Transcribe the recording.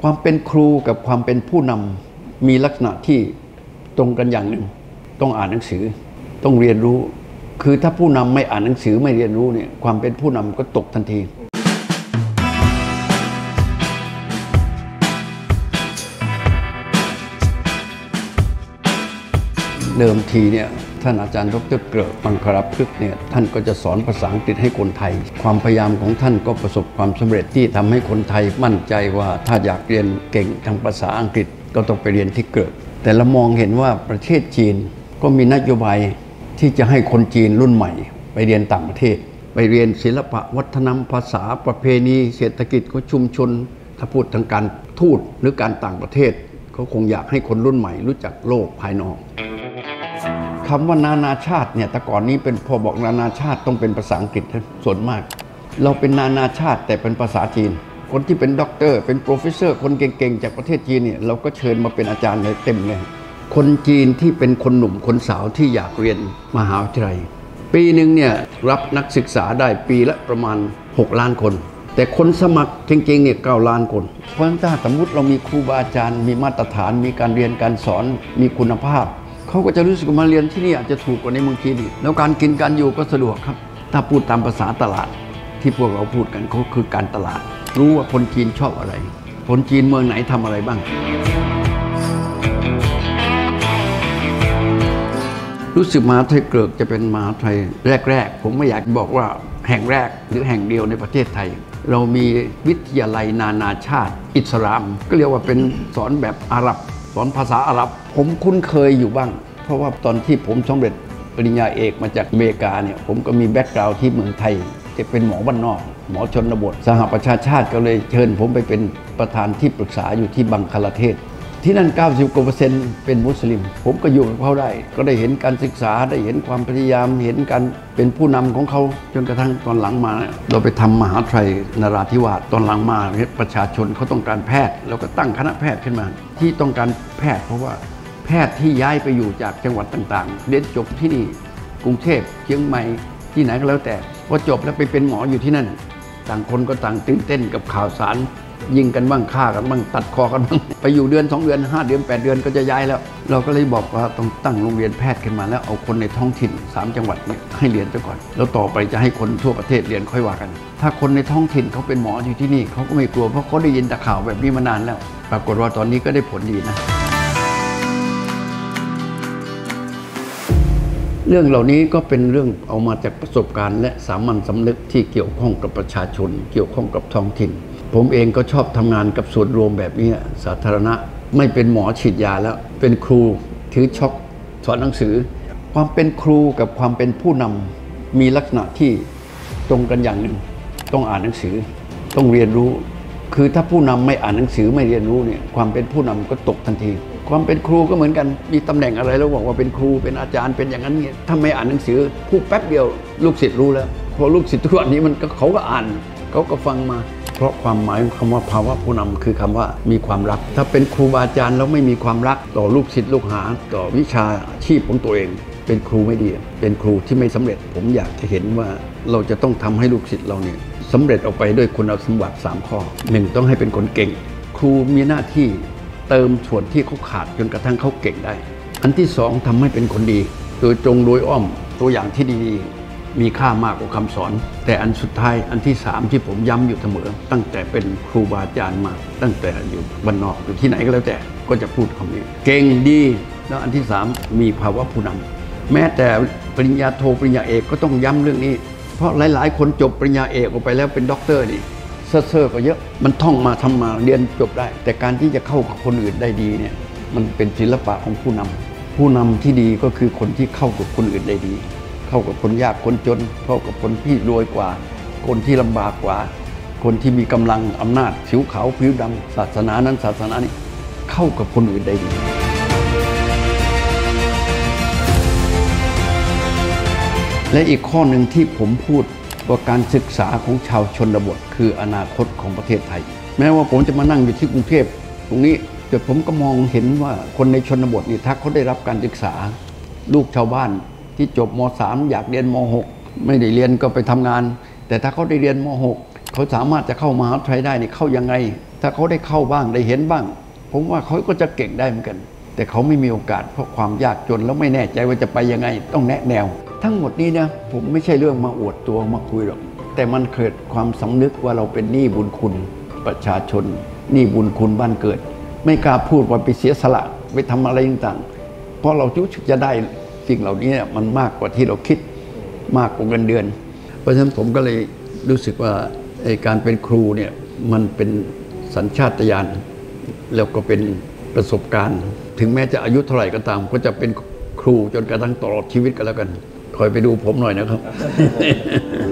ความเป็นครูกับความเป็นผู้นำมีลักษณะที่ตรงกันอย่างหนึ่งต้องอ่านหนังสือต้องเรียนรู้คือถ้าผู้นำไม่อ่านหนังสือไม่เรียนรู้เนี่ยความเป็นผู้นำก็ตกทันทีเดิมทีเนี่ยท่านอาจารย์ดร.เกริกมังคลพฤกษ์เนี่ยท่านก็จะสอนภาษาอังกฤษให้คนไทยความพยายามของท่านก็ประสบความสำเร็จที่ทำให้คนไทยมั่นใจว่าถ้าอยากเรียนเก่งทางภาษาอังกฤษก็ต้องไปเรียนที่เกริกแต่เรามองเห็นว่าประเทศจีนก็มีนโยบายที่จะให้คนจีนรุ่นใหม่ไปเรียนต่างประเทศไปเรียนศิลปะวัฒนธรรมภาษาประเพณีเศรษฐกิจของชุมชนถ้าพูดทางการทูตหรือการต่างประเทศเขาคงอยากให้คนรุ่นใหม่รู้จักโลกภายนอกคำว่านานาชาติเนี่ยแต่ก่อนนี้เป็นพอบอกนานาชาติต้องเป็นภาษาอังกฤษส่วนมากเราเป็นนานาชาติแต่เป็นภาษาจีนคนที่เป็นด็อกเตอร์เป็นโปรเฟสเซอร์คนเก่งๆจากประเทศจีนเนี่ยเราก็เชิญมาเป็นอาจารย์เลยเต็มเลยคนจีนที่เป็นคนหนุ่มคนสาวที่อยากเรียนมหาวิทยาลัยปีหนึ่งเนี่ยรับนักศึกษาได้ปีละประมาณ6 ล้านคนแต่คนสมัครจริงๆเนี่ย9 ล้านคนเพราะฉะนั้นถ้าสมมติเรามีครูบาอาจารย์มีมาตรฐานมีการเรียนการสอนมีคุณภาพเขาก็จะรู้สึกมาเรียนที่นี่อาจจะถูกกว่าในเมืองจีนอีกแล้วการกินการอยู่ก็สะดวกครับถ้าพูดตามภาษาตลาดที่พวกเราพูดกันเขาคือการตลาดรู้ว่าคนจีนชอบอะไรคนจีนเมืองไหนทำอะไรบ้างรู้สึกมหาวิทยาลัยเกริกจะเป็นมหาวิทยาลัยแรกๆผมไม่อยากบอกว่าแห่งแรกหรือแห่งเดียวในประเทศไทยเรามีวิทยาลัยนานาชาติอิสลามก็เรียกว่าเป็นสอนแบบอาหรับสอนภาษาอาหรับผมคุ้นเคยอยู่บ้างเพราะว่าตอนที่ผมสำเร็จปริญญาเอกมาจากอเมริกาเนี่ยผมก็มีแบ็กกราวด์ที่เมืองไทยจะเป็นหมอบ้านนอกหมอชนบทสหประชาชาติก็เลยเชิญผมไปเป็นประธานที่ปรึกษาอยู่ที่บังคลาเทศที่นั่น 90% เป็นมุสลิมผมก็อยู่กับเขาได้ก็ได้เห็นการศึกษาได้เห็นความพยายามเห็นการเป็นผู้นำของเขาจนกระทั่งตอนหลังมาเราไปทำมหาวิทยาลัยนราธิวาสตอนหลังมาประชาชนเขาต้องการแพทย์เราก็ตั้งคณะแพทย์ขึ้นมาที่ต้องการแพทย์เพราะว่าแพทย์ที่ย้ายไปอยู่จากจังหวัดต่างๆเรียนจบที่นี่กรุงเทพเชียงใหม่ที่ไหนก็แล้วแต่พอจบแล้วไปเป็นหมออยู่ที่นั่นต่างคนก็ต่างตื่นเต้นกับข่าวสารยิงกันบ้างฆ่ากันบ้างตัดคอกันบ้างไปอยู่เดือน2 เดือน5 เดือน8 เดือนก็จะย้ายแล้วเราก็เลยบอกว่าต้องตั้งโรงเรียนแพทย์ขึ้นมาแล้วเอาคนในท้องถิ่น3 จังหวัดนี้ให้เรียนซะก่อนแล้วต่อไปจะให้คนทั่วประเทศเรียนค่อยว่ากันถ้าคนในท้องถิ่นเขาเป็นหมออยู่ที่นี่เขาก็ไม่กลัวเพราะเขาได้ยินแต่ข่าวแบบนี้มานานแล้วปรากฏว่าตอนนี้ก็ได้ผลดีนะเรื่องเหล่านี้ก็เป็นเรื่องเอามาจากประสบการณ์และสามัญสำนึกที่เกี่ยวข้องกับประชาชนเกี่ยวข้องกับท้องถิ่นผมเองก็ชอบทำงานกับส่วนรวมแบบนี้สาธารณะไม่เป็นหมอฉีดยาแล้วเป็นครูถือช็อกสอนหนังสือความเป็นครูกับความเป็นผู้นำมีลักษณะที่ตรงกันอย่างหนึ่งต้องอ่านหนังสือต้องเรียนรู้คือถ้าผู้นำไม่อ่านหนังสือไม่เรียนรู้เนี่ยความเป็นผู้นำก็ตกทันทีความเป็นครูก็เหมือนกันมีตำแหน่งอะไรแล้วบอกว่าเป็นครูเป็นอาจารย์เป็นอย่างนั้นเนี่ยถ้าไม่อ่านหนังสือพูดแป๊บเดียวลูกศิษย์รู้แล้วพอลูกศิษย์ทุกวันนี้มันก็เขาก็อ่านเขาก็ฟังมาเพราะความหมายของคำว่าภาวะผู้นำคือคำว่ามีความรักถ้าเป็นครูบาอาจารย์แล้วไม่มีความรักต่อลูกศิษย์ลูกหาต่อวิชาอาชีพของตัวเองเป็นครูไม่ดีเป็นครูที่ไม่สำเร็จผมอยากจะเห็นว่าเราจะต้องทำให้ลูกศิษย์เราเนี่ยสำเร็จออกไปด้วยคุณสมบัติ3 ข้อ 1ต้องให้เป็นคนเก่งครูมีหน้าที่เติมส่วนที่เขาขาดจนกระทั่งเขาเก่งได้อันที่2ทำให้เป็นคนดีโดยตรงโดยอ้อมตัวอย่างที่ดีมีค่ามากกว่าคำสอนแต่อันสุดท้ายอันที่3ที่ผมย้ำอยู่เสมอตั้งแต่เป็นครูบาอาจารย์มาตั้งแต่อยู่บ้านนอกอยู่ที่ไหนก็แล้วแต่ก็จะพูดคำนี้เก่งดีแล้วอันที่3มีภาวะผู้นำแม้แต่ปริญญาโทปริญญาเอกก็ต้องย้ำเรื่องนี้เพราะหลายๆคนจบปริญญาเอกออกไปแล้วเป็นด็อกเตอร์นี่เซ่อๆก็เยอะมันท่องมาทำมาเรียนจบได้แต่การที่จะเข้ากับคนอื่นได้ดีเนี่ยมันเป็นศิลปะของผู้นำที่ดีก็คือคนที่เข้ากับคนอื่นได้ดีเข้ากับคนยากคนจนเข้ากับคนที่รวยกว่าคนที่ลำบากกว่าคนที่มีกำลังอำนาจผิวขาวผิวดำศาสนานั้นศาสนานี้เข้ากับคนอื่นได้ดีและอีกข้อหนึ่งที่ผมพูดว่าการศึกษาของชาวชนบทคืออนาคตของประเทศไทยแม้ว่าผมจะมานั่งอยู่ที่กรุงเทพตรงนี้แต่ผมก็มองเห็นว่าคนในชนบทนี่ถ้าเขาได้รับการศึกษาลูกชาวบ้านที่จบม.3 อยากเรียนม.6 ไม่ได้เรียนก็ไปทำงานแต่ถ้าเขาได้เรียนม.6 เขาสามารถจะเข้ามหาวิทยาลัยได้นี่เข้ายังไงถ้าเขาได้เข้าบ้างได้เห็นบ้าง ผมว่าเขาก็จะเก่งได้เหมือนกัน แต่เขาไม่มีโอกาสเพราะความยากจนแล้วไม่แน่ใจว่าจะไปยังไงต้องแนะแนว ทั้งหมดนี้นะผมไม่ใช่เรื่องมาอวดตัวมาคุยหรอกแต่มันเกิดความสำนึกว่าเราเป็นหนี้บุญคุณประชาชนหนี้บุญคุณบ้านเกิด ไม่กล้าพูดว่าไปเสียสละไปทำอะไรต่างๆเพราะเรารู้สึกจะได้สิ่งเหล่านี้มันมากกว่าที่เราคิดมากกว่าเงินเดือนเพราะฉะนั้นผมก็เลยรู้สึกว่าการเป็นครูเนี่ยมันเป็นสัญชาตญาณแล้วก็เป็นประสบการณ์ถึงแม้จะอายุเท่าไหร่ก็ตามก็จะเป็นครูจนกระทั่งตลอดชีวิตก็แล้วกันคอยไปดูผมหน่อยนะครับ